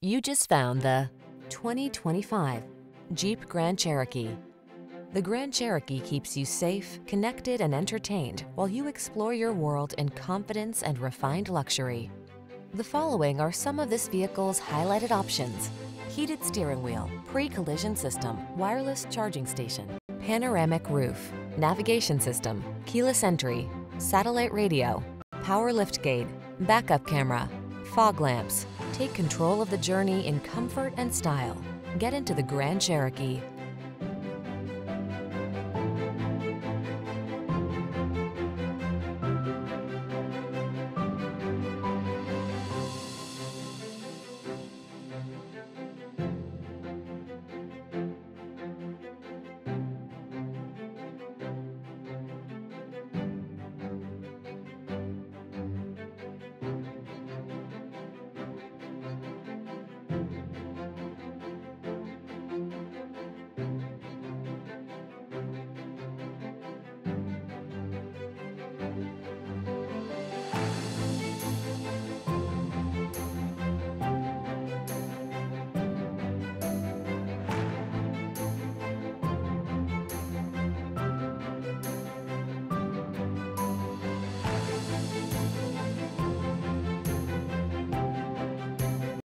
You just found the 2025 Jeep Grand Cherokee. The Grand Cherokee keeps you safe, connected, and entertained while you explore your world in confidence and refined luxury. The following are some of this vehicle's highlighted options: heated steering wheel, pre-collision system, wireless charging station, panoramic roof, navigation system, keyless entry, satellite radio, power liftgate, backup camera, fog lamps. Take control of the journey in comfort and style. Get into the Grand Cherokee.